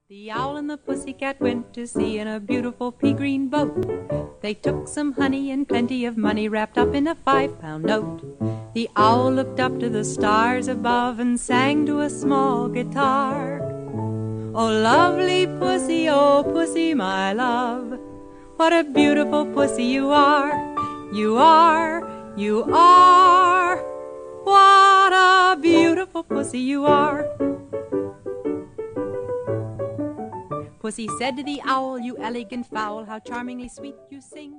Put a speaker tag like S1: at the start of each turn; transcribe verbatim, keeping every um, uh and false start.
S1: The owl and the pussycat went to sea in a beautiful pea-green boat. They took some honey and plenty of money wrapped up in a five-pound note. The owl looked up to the stars above and sang to a small guitar. Oh, lovely pussy, oh, pussy, my love, what a beautiful pussy you are. You are, you are, what a beautiful pussy you are. Pussy said to the owl, you elegant fowl, how charmingly sweet you sing.